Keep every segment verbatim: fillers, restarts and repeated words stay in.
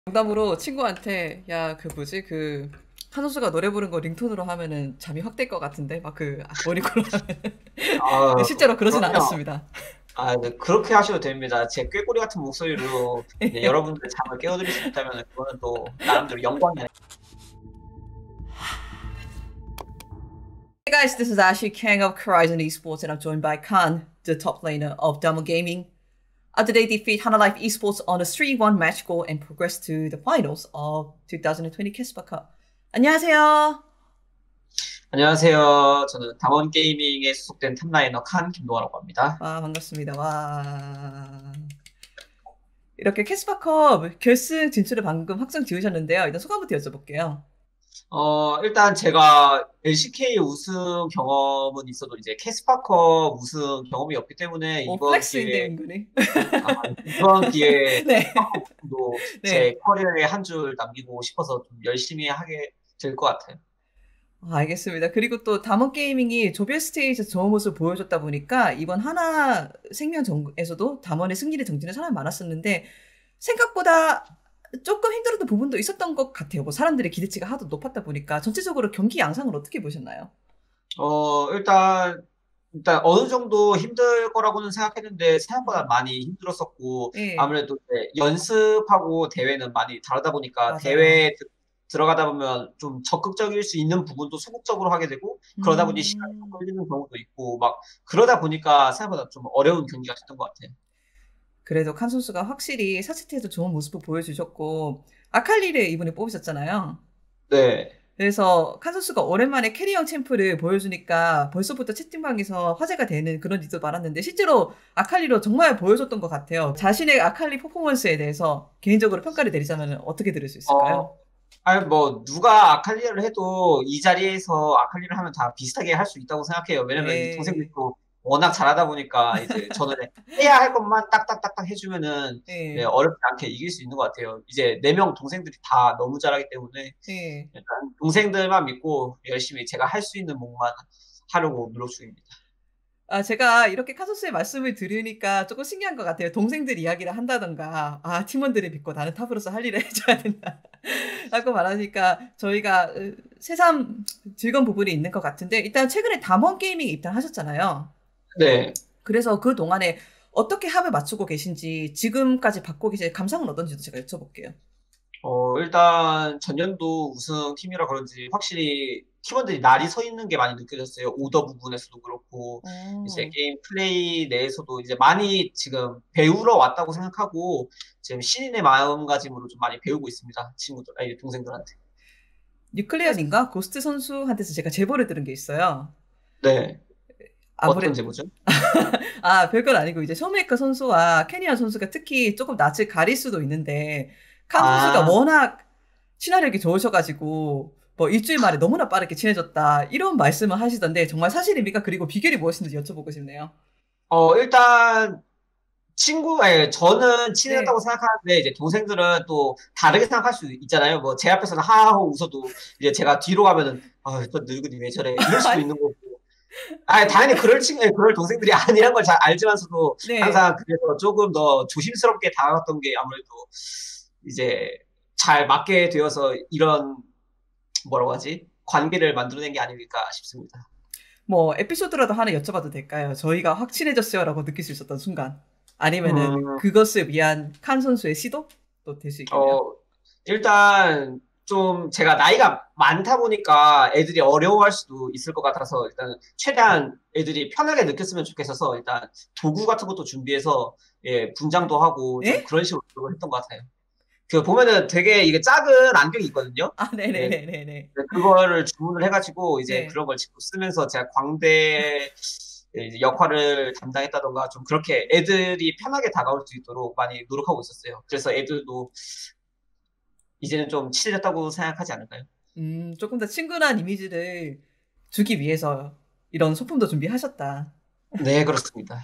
농담으로 친구한테 야 그 뭐지 그 한호수가 노래 부른 거 링톤으로 하면은 잠이 확 될 것 같은데 막 그 머리콜로 하면 아, 실제로 그러진 그럼요. 않았습니다. 아, 네, 그렇게 하셔도 됩니다. 제 꾀꼬리 같은 목소리로 네, 여러분들의 잠을 깨워드릴 수 있다면 그거는 또 나름대로 영광이 아닐까. Hey guys, this is Ashley Kang of Horizon Esports and I'm joined by Khan, the top laner of Damo Gaming. After they defeat Hana Life Esports on a three one match goal and progress to the finals of twenty twenty Kispa Cup. 안녕하세요. 안녕하세요. 저는 담원 게이밍에 소속된 탑라이너 칸 김동아라고 합니다. 와 반갑습니다. 와 이렇게 캐스파컵 결승 진출을 방금 확정 지으셨는데요. 일단 소감부터 여쭤볼게요. 어, 일단 제가 엘씨케이 우승 경험은 있어도 이제 캐스파컵 우승 경험이 없기 때문에 오 이번 플렉스인데 기회에, 은근히. 아, 이번 기회에 네. 캐스파컵 우승도 네. 제 커리어에 한 줄 남기고 싶어서 좀 열심히 하게 될 것 같아요. 아, 알겠습니다. 그리고 또 담원 게이밍이 조별 스테이지에서 좋은 모습을 보여줬다 보니까 이번 하나 생명전에서도 담원의 승리를 정치는 사람이 많았었는데 생각보다 조금 힘들었던 부분도 있었던 것 같아요. 뭐 사람들의 기대치가 하도 높았다 보니까 전체적으로 경기 양상을 어떻게 보셨나요? 어, 일단, 일단 어느 정도 힘들 거라고는 생각했는데 생각보다 많이 힘들었었고 네, 아무래도 이제 연습하고 대회는 많이 다르다 보니까 맞아요. 대회에 드- 들어가다 보면 좀 적극적일 수 있는 부분도 소극적으로 하게 되고 그러다 보니 시간이 좀 음, 걸리는 경우도 있고 막 그러다 보니까 생각보다 좀 어려운 경기가 됐던 것 같아요. 그래도 칸 선수가 확실히 사 세트에서 좋은 모습을 보여주셨고 아칼리를 이번에 뽑으셨잖아요. 네. 그래서 칸 선수가 오랜만에 캐리어 챔프를 보여주니까 벌써부터 채팅방에서 화제가 되는 그런 일도 많았는데 실제로 아칼리로 정말 보여줬던 것 같아요. 자신의 아칼리 퍼포먼스에 대해서 개인적으로 평가를 내리자면 어떻게 들을 수 있을까요? 어, 아니, 뭐, 누가 아칼리를 해도 이 자리에서 아칼리를 하면 다 비슷하게 할 수 있다고 생각해요. 왜냐면 이제 네, 동생들도 워낙 잘하다 보니까 이제 저는 해야 할 것만 딱딱딱딱 해주면은 네, 네, 어렵지 않게 이길 수 있는 것 같아요. 이제 네 명 동생들이 다 너무 잘하기 때문에 네. 일단 동생들만 믿고 열심히 제가 할 수 있는 몸만 하려고 노력 중입니다. 아, 제가 이렇게 칸 선수의 말씀을 들으니까 조금 신기한 것 같아요. 동생들 이야기를 한다던가, 아, 팀원들을 믿고 나는 탑으로서 할 일을 해줘야 된다. 라고 말하니까 저희가 으, 새삼 즐거운 부분이 있는 것 같은데, 일단 최근에 담원 게이밍에 입단하셨잖아요. 네. 그래서 그 동안에 어떻게 합을 맞추고 계신지, 지금까지 받고 계신 감상은 어떤지도 제가 여쭤볼게요. 어, 일단 전년도 우승 팀이라 그런지 확실히 팀원들이 날이 서 있는 게 많이 느껴졌어요. 오더 부분에서도 그렇고 이제 어, 게임 플레이 내에서도 이제 많이 지금 배우러 왔다고 생각하고 지금 신인의 마음가짐으로 좀 많이 배우고 있습니다. 친구들, 아니 동생들한테. 뉴클리언인가? 고스트 선수한테서 제가 제보를 들은 게 있어요. 네. 어떤 아무래도 제보죠? 아, 별건 아니고 이제 쇼메이커 선수와 캐니언 선수가 특히 조금 낯을 가릴 수도 있는데 칸 선수가 아, 워낙 친화력이 좋으셔가지고 뭐 일주일 만에 너무나 빠르게 친해졌다 이런 말씀을 하시던데 정말 사실입니까? 그리고 비결이 무엇인지 여쭤보고 싶네요. 어, 일단 친구, 아니, 저는 친해졌다고 네. 생각하는데, 이제 동생들은 또 다르게 생각할 수 있잖아요. 뭐, 제 앞에서는 하하호 웃어도, 이제 제가 뒤로 가면은, 아, 저 늙은이 왜 저래? 이럴 수도 아니, 있는 거고. 아, 당연히 그럴 친, 아니, 그럴 동생들이 아니란 걸 잘 알지만서도, 네. 항상 그래서 조금 더 조심스럽게 다가갔던 게 아무래도, 이제, 잘 맞게 되어서 이런, 뭐라고 하지? 관계를 만들어낸 게 아닐까 싶습니다. 뭐 에피소드라도 하나 여쭤봐도 될까요? 저희가 확 친해졌어요라고 느낄 수 있었던 순간. 아니면은 음, 그것을 위한 칸 선수의 시도? 또 될 수 있겠네요. 어, 일단 좀 제가 나이가 많다 보니까 애들이 어려워할 수도 있을 것 같아서 일단 최대한 애들이 편하게 느꼈으면 좋겠어서 일단 도구 같은 것도 준비해서 예, 분장도 하고 좀 예? 그런 식으로 노력을 했던 것 같아요. 그 보면은 되게 이게 작은 안경이 있거든요. 아, 예, 네네네네네. 네, 그거를 주문을 해가지고 이제 네. 그런 걸 직접 쓰면서 제가 광대 이제 역할을 담당했다던가 좀 그렇게 애들이 편하게 다가올 수 있도록 많이 노력하고 있었어요. 그래서 애들도 이제는 좀 친해졌다고 생각하지 않을까요? 음, 조금 더 친근한 이미지를 주기 위해서 이런 소품도 준비하셨다. 네, 그렇습니다.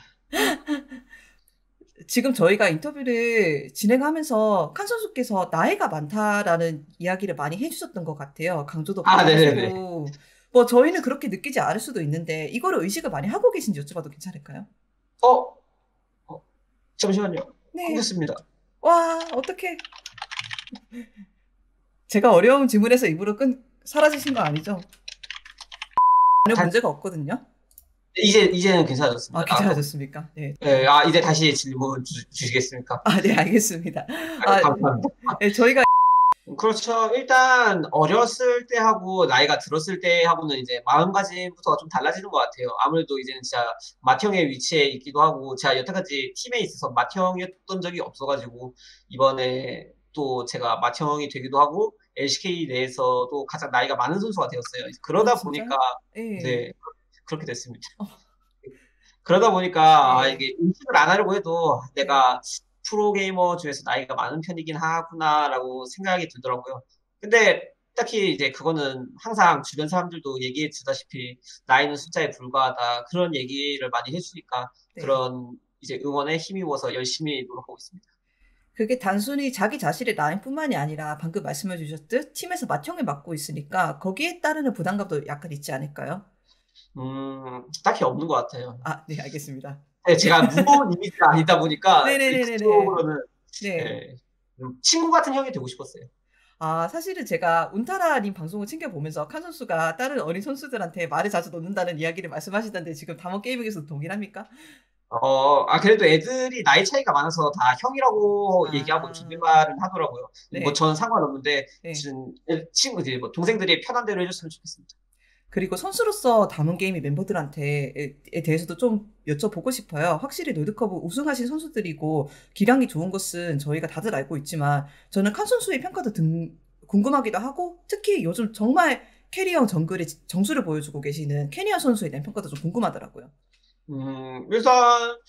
지금 저희가 인터뷰를 진행하면서 칸 선수께서 나이가 많다라는 이야기를 많이 해주셨던 것 같아요. 강조도 많이 아, 네네네. 하시고. 뭐 저희는 그렇게 느끼지 않을 수도 있는데 이거를 의식을 많이 하고 계신지 여쭤봐도 괜찮을까요? 어, 어, 잠시만요. 네. 끊겼습니다. 와, 어떡해. 제가 어려운 질문에서 입으로 끈 사라지신 거 아니죠? 전혀 다, 문제가 없거든요. 이제, 이제는 아, 괜찮아졌습니다. 아, 괜찮아졌습니까? 네. 예, 아, 이제 다시 질문 주, 주시겠습니까? 아, 네, 알겠습니다. 아, 아, 감사합니다. 네, 저희가 그렇죠. 일단 어렸을 때 하고 나이가 들었을 때 하고는 이제 마음가짐부터가 좀 달라지는 것 같아요. 아무래도 이제는 진짜 맏형의 위치에 있기도 하고 제가 여태까지 팀에 있어서 맏형이었던 적이 없어가지고 이번에 또 제가 맏형이 되기도 하고 엘씨케이 내에서도 가장 나이가 많은 선수가 되었어요. 아, 그러다 보니까 진짜요? 네. 네 그렇게 됐습니다. 어, 그러다 보니까 아, 네. 이게 인식을 안 하려고 해도 네. 내가 프로게이머 중에서 나이가 많은 편이긴 하구나라고 생각이 들더라고요. 근데 딱히 이제 그거는 항상 주변 사람들도 얘기해 주다시피 나이는 숫자에 불과하다 그런 얘기를 많이 해주니까 네. 그런 이제 응원에 힘입어서 열심히 노력하고 있습니다. 그게 단순히 자기 자신의 나이뿐만이 아니라 방금 말씀해 주셨듯 팀에서 맏형을 맡고 있으니까 거기에 따르는 부담감도 약간 있지 않을까요? 음, 딱히 없는 것 같아요. 아, 네, 알겠습니다. 네, 제가 무거운 이미지가 아니다 보니까 네네네네네. 그쪽으로는 네. 예, 음, 친구 같은 형이 되고 싶었어요. 아, 사실은 제가 운타라님 방송을 챙겨보면서 칸 선수가 다른 어린 선수들한테 말을 자주 놓는다는 이야기를 말씀하시던데 지금 담원 게이밍에서 동일합니까? 어, 아, 그래도 애들이 나이 차이가 많아서 다 형이라고 얘기하고 아, 존댓말은 하더라고요. 뭐 네. 전 상관없는데, 네. 지금 친구들이, 뭐 동생들이 편한 대로 해줬으면 좋겠습니다. 그리고 선수로서 담원 게이밍 멤버들한테 에 대해서도 좀 여쭤보고 싶어요. 확실히 롤드컵 우승하신 선수들이고 기량이 좋은 것은 저희가 다들 알고 있지만 저는 칸 선수의 평가도 등, 궁금하기도 하고 특히 요즘 정말 캐리어 정글의 정수를 보여주고 계시는 캐니어 선수에 대한 평가도 좀 궁금하더라고요. 음, 일단,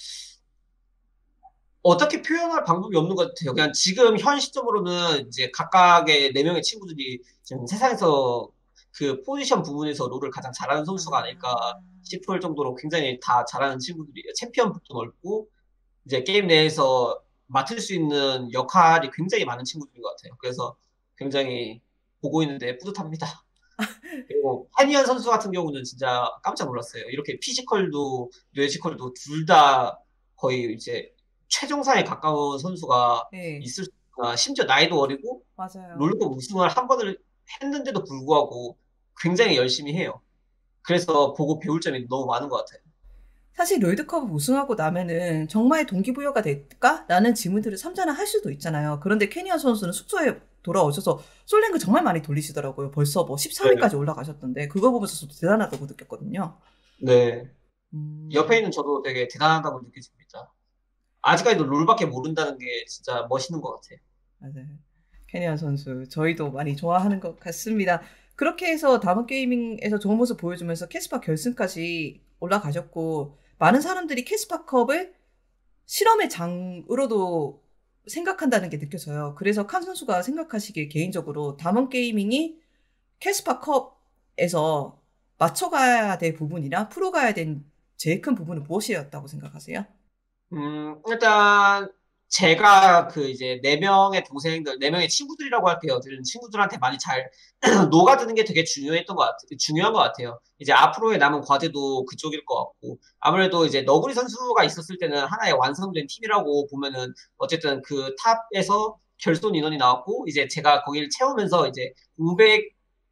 어떻게 표현할 방법이 없는 것 같아요. 그냥 지금 현 시점으로는 이제 각각의 네 명의 친구들이 지금 세상에서 그 포지션 부분에서 롤을 가장 잘하는 선수가 아닐까 아, 싶을 정도로 굉장히 다 잘하는 친구들이에요. 챔피언북도 넓고, 이제 게임 내에서 맡을 수 있는 역할이 굉장히 많은 친구들인 것 같아요. 그래서 굉장히 보고 있는데 뿌듯합니다. 그리고 한희연 선수 같은 경우는 진짜 깜짝 놀랐어요. 이렇게 피지컬도 뇌지컬도 둘 다 거의 이제 최정상에 가까운 선수가 네, 있을 수가 심지어 나이도 어리고 맞아요. 롤드컵 우승을 한 번을 했는데도 불구하고 굉장히 열심히 해요. 그래서 보고 배울 점이 너무 많은 것 같아요. 사실 롤드컵 우승하고 나면은 정말 동기부여가 될까? 라는 질문들을 삼자는 할 수도 있잖아요. 그런데 케니아 선수는 숙소에 돌아오셔서 솔랭크 정말 많이 돌리시더라고요. 벌써 뭐 네. 십삼 위까지 올라가셨던데 그거 보면서 저도 대단하다고 느꼈거든요. 네. 옆에 음, 있는 저도 되게 대단하다고 느껴집니다. 아직까지도 롤밖에 모른다는 게 진짜 멋있는 것 같아요. 맞아요. 케니아 선수 저희도 많이 좋아하는 것 같습니다. 그렇게 해서 다음 게이밍에서 좋은 모습 보여주면서 캐스파 결승까지 올라가셨고 많은 사람들이 캐스파컵을 실험의 장으로도 생각한다는 게 느껴져요. 그래서 칸 선수가 생각하시기에 개인적으로 담원 게이밍이 캐스파 컵에서 맞춰가야 될 부분이나 풀어가야 된 제일 큰 부분은 무엇이었다고 생각하세요? 음, 일단, 제가 그 이제 네 명의 동생들, 네 명의 친구들이라고 할게요. 들 친구들한테 많이 잘 녹아드는 게 되게 중요했던 것 같아요. 중요한 것 같아요. 이제 앞으로의 남은 과제도 그쪽일 것 같고, 아무래도 이제 너구리 선수가 있었을 때는 하나의 완성된 팀이라고 보면은, 어쨌든 그 탑에서 결손 인원이 나왔고, 이제 제가 거기를 채우면서 이제 공백,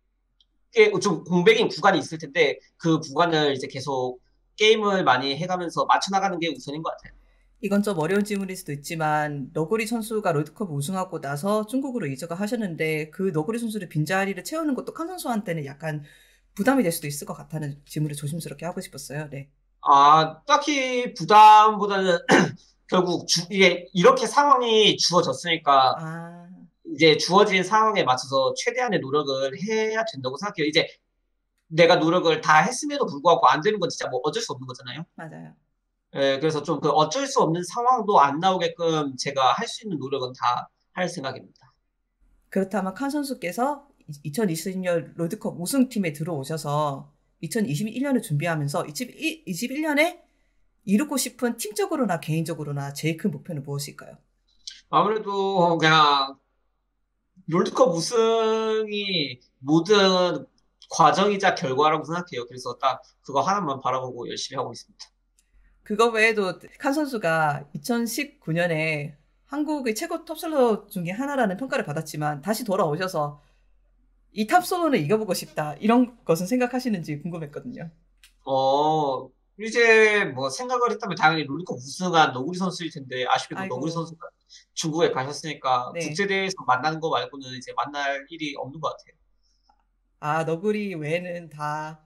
좀 공백인 구간이 있을 텐데, 그 구간을 이제 계속 게임을 많이 해가면서 맞춰나가는 게 우선인 것 같아요. 이건 좀 어려운 질문일 수도 있지만 너구리 선수가 롤드컵 우승하고 나서 중국으로 이적을 하셨는데 그 너구리 선수를 빈자리를 채우는 것도 칸 선수한테는 약간 부담이 될 수도 있을 것 같다는 질문을 조심스럽게 하고 싶었어요. 네. 아, 딱히 부담보다는 결국 주, 이게 이렇게 상황이 주어졌으니까 아, 이제 주어진 상황에 맞춰서 최대한의 노력을 해야 된다고 생각해요. 이제 내가 노력을 다 했음에도 불구하고 안 되는 건 진짜 뭐 어쩔 수 없는 거잖아요. 맞아요. 예, 그래서 좀 그 어쩔 수 없는 상황도 안 나오게끔 제가 할 수 있는 노력은 다 할 생각입니다. 그렇다면 칸 선수께서 이천이십 년 롤드컵 우승팀에 들어오셔서 이천이십일 년을 준비하면서 이십일 년에 이루고 싶은 팀적으로나 개인적으로나 제일 큰 목표는 무엇일까요? 아무래도 그냥 롤드컵 우승이 모든 과정이자 결과라고 생각해요. 그래서 딱 그거 하나만 바라보고 열심히 하고 있습니다. 그거 외에도 칸 선수가 이천십구 년에 한국의 최고 톱솔로 중에 하나라는 평가를 받았지만 다시 돌아오셔서 이 탑솔로는 이겨보고 싶다. 이런 것은 생각하시는지 궁금했거든요. 어, 이제 뭐 생각을 했다면 당연히 롤컵 우승한 너구리 선수일 텐데 아쉽게도 너구리 아이고, 선수가 중국에 가셨으니까 네. 국제대회에서 만나는 거 말고는 이제 만날 일이 없는 것 같아요. 아, 너구리 외에는 다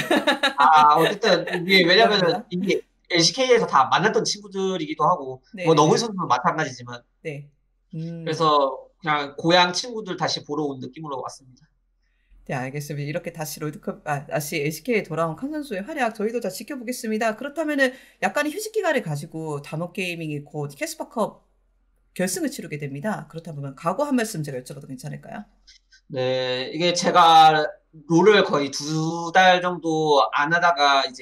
아, 어쨌든 이게 왜냐면은 농담입니다. 이게 엘씨케이에서 다 만났던 친구들이기도 하고 뭐 너구리 네네네. 선수도 마찬가지지만 네. 음, 그래서 그냥 고향 친구들 다시 보러 온 느낌으로 왔습니다. 네, 알겠습니다. 이렇게 다시 롤드컵, 아, 다시 에스케이에 돌아온 칸 선수의 활약 저희도 다 지켜보겠습니다. 그렇다면은 약간의 휴식 기간을 가지고 다모 게이밍이 곧 캐스파컵 결승을 치르게 됩니다. 그렇다면 각오 한 말씀 제가 여쭤봐도 괜찮을까요? 네, 이게 제가 롤을 거의 두 달 정도 안 하다가 이제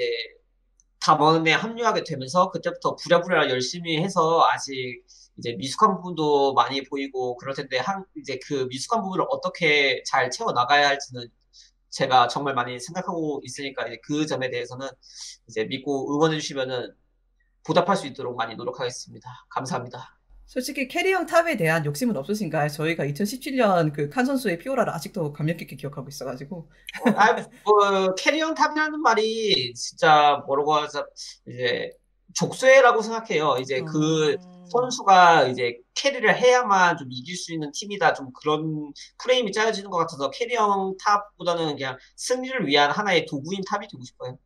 담원에 합류하게 되면서 그때부터 부랴부랴 열심히 해서 아직 이제 미숙한 부분도 많이 보이고 그럴 텐데 한 이제 그 미숙한 부분을 어떻게 잘 채워 나가야 할지는 제가 정말 많이 생각하고 있으니까 이제 그 점에 대해서는 이제 믿고 응원해 주시면은 보답할 수 있도록 많이 노력하겠습니다. 감사합니다. 솔직히 캐리형 탑에 대한 욕심은 없으신가요? 저희가 이천십칠 년 그 칸 선수의 피오라를 아직도 감명 깊게 기억하고 있어가지고. 어, 아, 뭐 캐리언 탑이라는 말이 진짜 뭐라고 하자 이제 족쇄라고 생각해요. 이제 그 어, 선수가 이제 캐리를 해야만 좀 이길 수 있는 팀이다. 좀 그런 프레임이 짜여지는 것 같아서 캐리형 탑보다는 그냥 승리를 위한 하나의 도구인 탑이 되고 싶어요.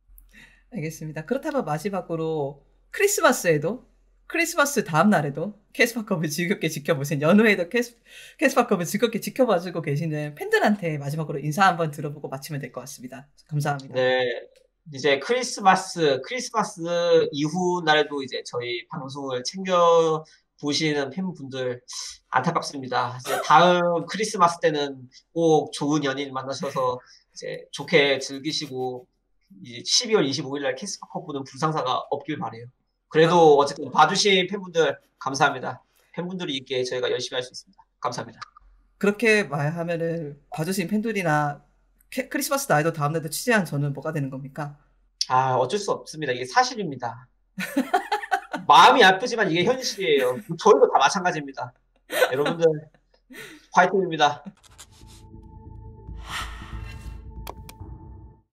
알겠습니다. 그렇다면 마지막으로 크리스마스에도 크리스마스 다음 날에도 캐스파컵을 즐겁게 지켜보신 연후에도 캐스, 캐스파컵을 즐겁게 지켜봐주고 계시는 팬들한테 마지막으로 인사 한번 들어보고 마치면 될 것 같습니다. 감사합니다. 네. 이제 크리스마스, 크리스마스 이후 날에도 이제 저희 방송을 챙겨 보시는 팬분들 안타깝습니다. 이제 다음 크리스마스 때는 꼭 좋은 연인 만나셔서 이제 좋게 즐기시고 이제 십이월 이십오일 날 캐스파컵 보는 불상사가 없길 바래요. 아, 그래도 어쨌든 봐주신 팬분들 감사합니다. 팬분들이 있기에 저희가 열심히 할 수 있습니다. 감사합니다. 그렇게 말하면은 봐주신 팬들이나 캐- 크리스마스 날도 다음 날도 취재한 저는 뭐가 되는 겁니까? 아, 어쩔 수 없습니다. 이게 사실입니다. 마음이 아프지만 이게 현실이에요. 저희도 다 마찬가지입니다. 여러분들, 화이팅입니다.